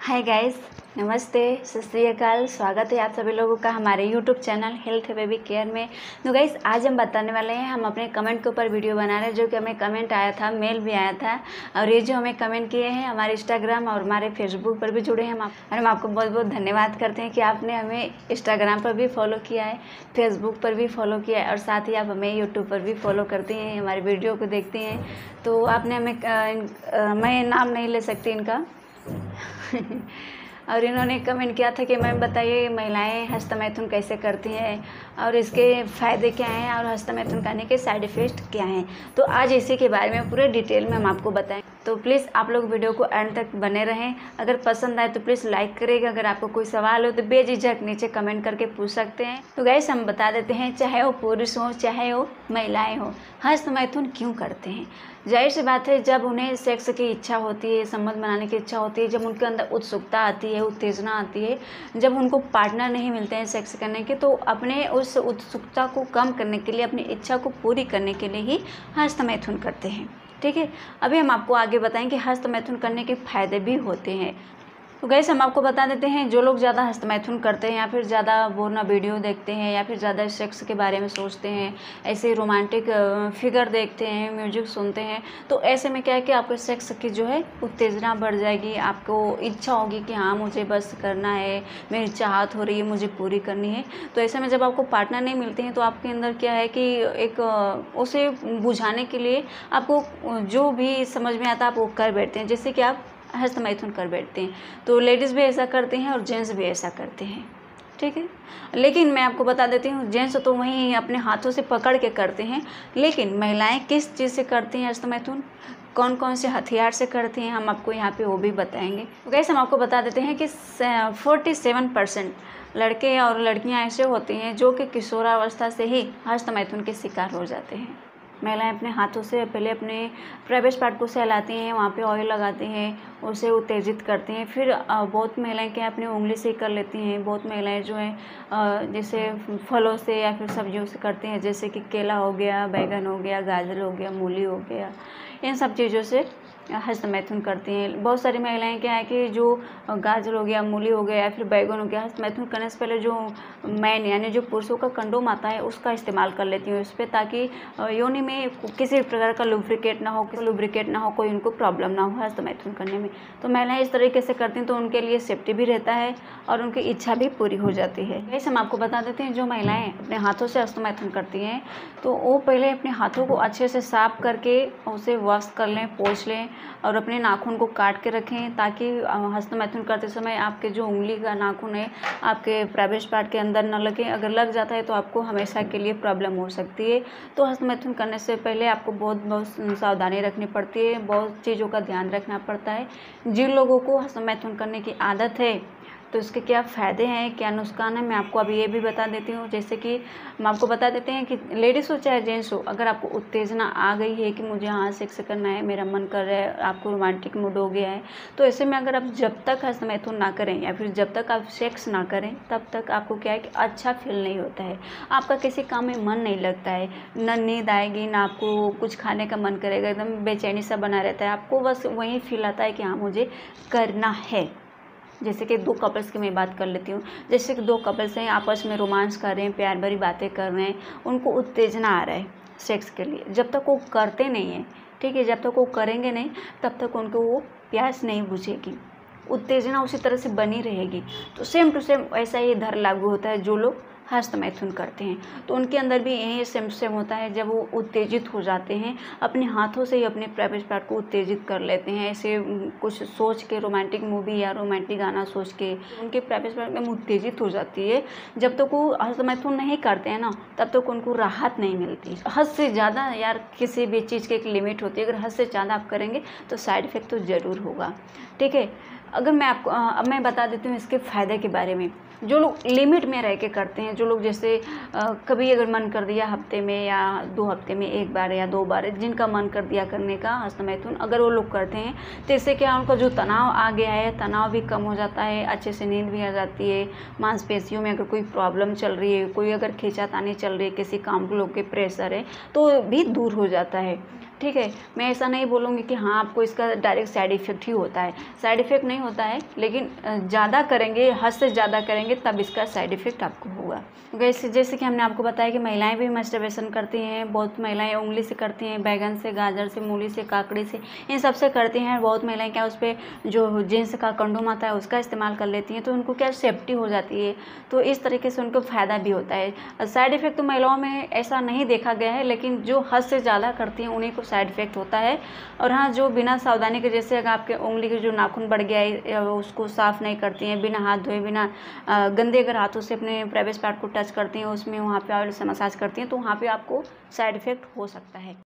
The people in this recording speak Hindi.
हाय गाइस, नमस्ते, सत श्री अकाल। स्वागत है आप सभी लोगों का हमारे YouTube channel health baby care में। तो गाइस, आज हम बताने वाले हैं, हम अपने कमेंट के ऊपर वीडियो बना रहे हैं, जो कि हमें कमेंट आया था, मेल भी आया था। और ये जो हमें कमेंट किए हैं हमारे इंस्टाग्राम और हमारे फेसबुक पर भी जुड़े हैं हम आपको बहुत बहुत धन्यवाद करते हैं कि आपने हमें इंस्टाग्राम पर भी फॉलो किया है, फेसबुक पर भी फॉलो किया है और साथ ही आप हमें यूट्यूब पर भी फॉलो करते हैं, हमारी वीडियो को देखते हैं। तो आपने हमें मैं नाम नहीं ले सकती इनका और इन्होंने कमेंट किया था कि मैम बताइए महिलाएं हस्तमैथुन कैसे करती हैं और इसके फ़ायदे क्या हैं और हस्तमैथुन करने के साइड इफ़ेक्ट क्या हैं। तो आज इसी के बारे में पूरे डिटेल में हम आपको बताएं। तो प्लीज़ आप लोग वीडियो को एंड तक बने रहें। अगर पसंद आए तो प्लीज़ लाइक करिएगा। अगर आपको कोई सवाल हो तो बेझिझक नीचे कमेंट करके पूछ सकते हैं। तो गाइस, हम बता देते हैं, चाहे वो पुरुष हो चाहे वो महिलाएँ हो, हस्तमैथुन क्यों करते हैं। जाहिर सी बात है, जब उन्हें सेक्स की इच्छा होती है, संबंध बनाने की इच्छा होती है, जब उनके अंदर उत्सुकता आती है, उत्तेजना आती है, जब उनको पार्टनर नहीं मिलते हैं सेक्स करने के, तो अपने उस उत्सुकता को कम करने के लिए, अपनी इच्छा को पूरी करने के लिए ही हस्तमैथुन करते हैं। ठीक है, अभी हम आपको आगे बताएं कि हस्तमैथुन करने के फ़ायदे भी होते हैं। तो गाइस, हम आपको बता देते हैं, जो लोग ज़्यादा हस्तमैथुन करते हैं या फिर ज़्यादा बोरना वीडियो देखते हैं या फिर ज़्यादा सेक्स के बारे में सोचते हैं, ऐसे रोमांटिक फिगर देखते हैं, म्यूजिक सुनते हैं, तो ऐसे में क्या है कि आपको सेक्स की जो है उत्तेजना बढ़ जाएगी। आपको इच्छा होगी कि हाँ, मुझे बस करना है, मेरी चाहत हो रही है, मुझे पूरी करनी है। तो ऐसे में जब आपको पार्टनर नहीं मिलते हैं तो आपके अंदर क्या है कि एक उसे बुझाने के लिए आपको जो भी समझ में आता है आप वो कर बैठते हैं, जैसे कि आप हस्तमैथुन कर बैठते हैं। तो लेडीज़ भी ऐसा करते हैं और जेंट्स भी ऐसा करते हैं। ठीक है, लेकिन मैं आपको बता देती हूँ, जेंट्स तो वहीं अपने हाथों से पकड़ के करते हैं, लेकिन महिलाएं किस चीज़ से करती हैं हस्तमैथुन, कौन कौन से हथियार से करती हैं, हम आपको यहाँ पे वो भी बताएंगे। तो गाइस, हम आपको बता देते हैं कि 47% लड़के और लड़कियाँ ऐसे होती हैं जो कि किशोरावस्था से ही हस्तमैथुन के शिकार हो जाते हैं। महिलाएं अपने हाथों से पहले अपने प्राइवेट पार्ट को सहलाती हैं, वहाँ पे ऑयल लगाती हैं, उसे उत्तेजित करती हैं। फिर बहुत महिलाएं क्या अपनी उंगली से कर लेती हैं। बहुत महिलाएं जो हैं जैसे फलों से या फिर सब्जियों से करती हैं, जैसे कि केला हो गया, बैंगन हो गया, गाजर हो गया, मूली हो गया, इन सब चीज़ों से हस्तमैथुन करती हैं। बहुत सारी महिलाएं क्या है कि जो गाजर हो गया, मूली हो गया या फिर बैंगन हो गया, हस्तमैथुन करने से पहले जो मैन यानी जो पुरुषों का कंडोम आता है उसका इस्तेमाल कर लेती हैं उस पर, ताकि योनि में किसी प्रकार का लुब्रिकेट ना हो, कोई उनको प्रॉब्लम ना हो हस्तमैथुन करने में। तो महिलाएं इस तरीके से करती हैं तो उनके लिए सेफ्टी भी रहता है और उनकी इच्छा भी पूरी हो जाती है। वैसे हम आपको बता देते हैं, जो महिलाएं अपने हाथों से हस्तमैथुन करती हैं तो वो पहले अपने हाथों को अच्छे से साफ करके उसे वॉश कर लें, पोंछ लें और अपने नाखून को काट के रखें, ताकि हस्तमैथुन करते समय आपके जो उंगली का नाखून है आपके प्राइवेट पार्ट के अंदर न लगे। अगर लग जाता है तो आपको हमेशा के लिए प्रॉब्लम हो सकती है। तो हस्तमैथुन करने से पहले आपको बहुत सावधानी रखनी पड़ती है, बहुत चीज़ों का ध्यान रखना पड़ता है। जिन लोगों को हस्तमैथुन करने की आदत है तो इसके क्या फ़ायदे हैं, क्या नुकसान है, मैं आपको अभी ये भी बता देती हूँ। जैसे कि हम आपको बता देते हैं कि लेडीज़ हो चाहे जेंट्स हो, अगर आपको उत्तेजना आ गई है कि मुझे हाँ सेक्स करना है, मेरा मन कर रहा है, आपको रोमांटिक मूड हो गया है, तो ऐसे में अगर आप जब तक हस्तमैथुन ना करें या फिर जब तक आप सेक्स ना करें तब तक आपको क्या है कि अच्छा फील नहीं होता है। आपका किसी काम में मन नहीं लगता है, न नींद आएगी, ना आपको कुछ खाने का मन करेगा, एकदम बेचैनी सा बना रहता है। आपको बस वही फील आता है कि हाँ मुझे करना है। जैसे कि दो कपल्स की मैं बात कर लेती हूँ। जैसे कि दो कपल्स हैं, आपस में रोमांस कर रहे हैं, प्यार भरी बातें कर रहे हैं, उनको उत्तेजना आ रहा है सेक्स के लिए, जब तक वो करते नहीं हैं, ठीक है, जब तक वो करेंगे नहीं तब तक उनको वो प्यास नहीं बुझेगी, उत्तेजना उसी तरह से बनी रहेगी। तो सेम टू सेम ऐसा ही इधर लागू होता है। जो लोग हस्तमैथुन करते हैं तो उनके अंदर भी यही सेम होता है। जब वो उत्तेजित हो जाते हैं, अपने हाथों से ही अपने प्राइवेट पार्ट को उत्तेजित कर लेते हैं, ऐसे कुछ सोच के, रोमांटिक मूवी या रोमांटिक गाना सोच के उनके प्राइवेट पार्ट में उत्तेजित हो जाती है। जब तक वो हस्तमैथुन नहीं करते हैं ना तब तक उनको राहत नहीं मिलती। हद से ज़्यादा यार किसी भी चीज़ की एक लिमिट होती है, अगर हद से ज़्यादा आप करेंगे तो साइड इफ़ेक्ट तो ज़रूर होगा। ठीक है, अगर मैं आपको अब मैं बता देती हूँ इसके फ़ायदे के बारे में। जो लोग लिमिट में रह के करते हैं, जो लोग जैसे कभी अगर मन कर दिया हफ्ते में या 2 हफ्ते में 1 बार या 2 बार, जिनका मन कर दिया करने का हस्तमैथुन, अगर वो लोग करते हैं तो इससे क्या उनका जो तनाव आ गया है, तनाव भी कम हो जाता है, अच्छे से नींद भी आ जाती है। मांसपेशियों में अगर कोई प्रॉब्लम चल रही है, कोई अगर खींचातानी चल रही है, किसी काम को लेकर प्रेशर है, तो भी दूर हो जाता है। ठीक है, मैं ऐसा नहीं बोलूँगी कि हाँ आपको इसका डायरेक्ट साइड इफ़ेक्ट ही होता है, साइड इफ़ेक्ट नहीं होता है, लेकिन ज़्यादा करेंगे, हद से ज़्यादा करेंगे तब इसका साइड इफ़ेक्ट आपको होगा। जैसे कि हमने आपको बताया कि महिलाएं भी मस्टरबेशन करती हैं, बहुत महिलाएं उंगली से करती हैं, बैगन से, गाजर से, मूली से, काकड़ी से, इन सब से करती हैं। बहुत महिलाएं क्या उस पर जो जेंट्स का कंडोम आता है उसका इस्तेमाल कर लेती हैं, तो उनको क्या सेफ्टी हो जाती है, तो इस तरीके से उनको फ़ायदा भी होता है। साइड इफ़ेक्ट तो महिलाओं में ऐसा नहीं देखा गया है, लेकिन जो हद से ज़्यादा करती हैं उन्हीं को साइड इफ़ेक्ट होता है। और हाँ, जो बिना सावधानी के, जैसे अगर आपके उंगली के जो नाखून बढ़ गया है उसको साफ़ नहीं करती हैं, बिना हाथ धोए, बिना गंदे अगर हाथों से अपने प्राइवेट पार्ट को टच करती हैं, उसमें वहाँ पे ऑयल से मसाज करती हैं, तो वहाँ पे आपको साइड इफ़ेक्ट हो सकता है।